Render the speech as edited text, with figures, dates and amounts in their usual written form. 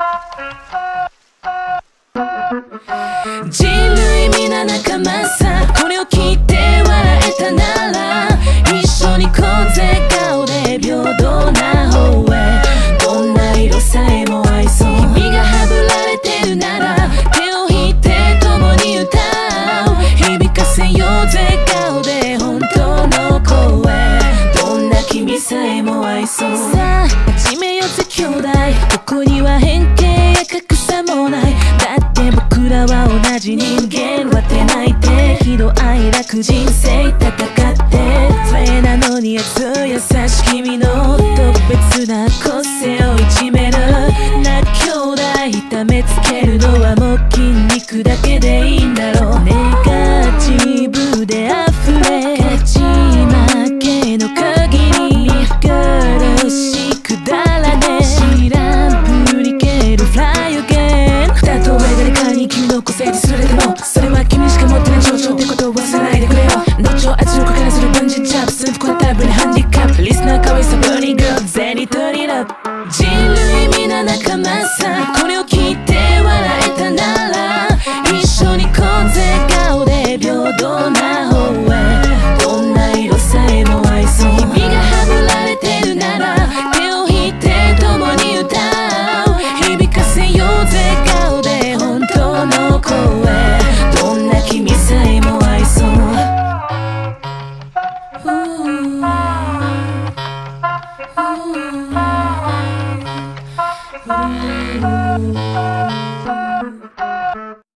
人類皆仲間さ、これを聞いて笑えたなら一緒に行こうぜ顔で平等な方へ。どんな色さえも愛そう。君がはぶられてるなら手を引いて共に歌おう。響かせようぜ顔で本当の声。どんな君さえも愛そう。さあ始めようぜ兄弟、ここには偏見や格差もない。だって僕らは同じ人間、割って泣いて喜怒哀楽人生戦ってそれなのに熱い優しい君の特別な個性をいじめるな兄弟。痛めつけるのはもう筋肉だけでいいんだろう。ネガティブで溢れ